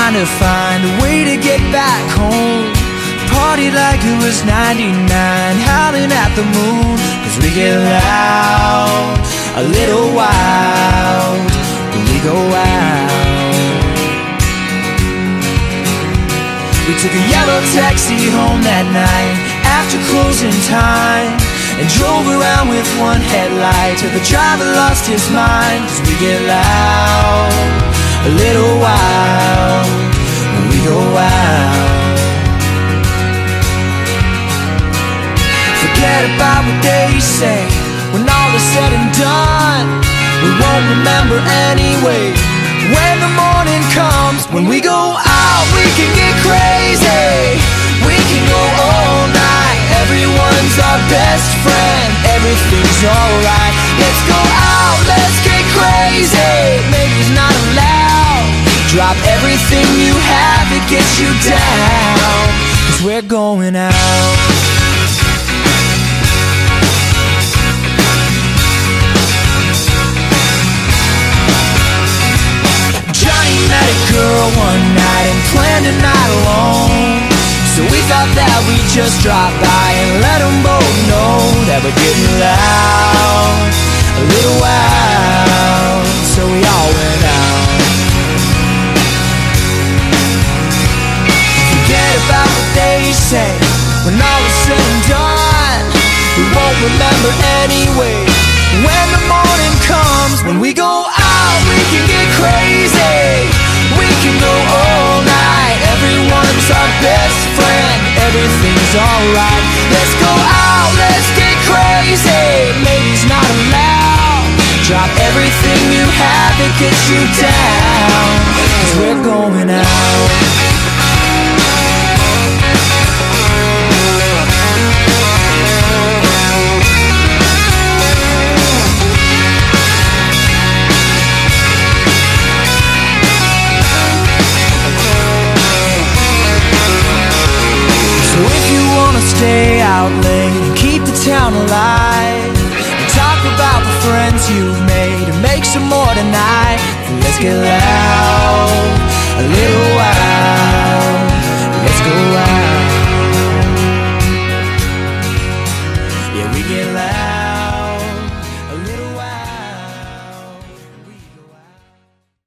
trying to find a way to get back home. Party like it was 99, howling at the moon. Cause we get loud, a little wild, when we go out. We took a yellow taxi home that night after closing time, and drove around with one headlight till the driver lost his mind. Cause we get loud, a little wild, when we go out. Forget about what they say, when all is said and done, we won't remember anyway. When the morning comes, when we go out, we can get crazy. We can go all night, everyone's our best friend, everything's alright. Let's go out, let's get crazy. Maybe it's not allowed. Drop everything you have, it gets you down. Cause we're going out. Met a girl one night and planned a night alone. So we thought that we'd just drop by and let them both know that we're getting loud, a little wild. So we all went out. Forget about what they say, when all is said and done, we won't remember anyway. When the morning comes, when we go out, we can get crazy. We can go all night, everyone's our best friend, everything's alright. Let's go out, let's get crazy. Maybe it's not allowed. Drop everything you have, it gets you down. Cause we're going out. Stay out late and keep the town alive, and talk about the friends you've made and make some more tonight. Let's get loud, a little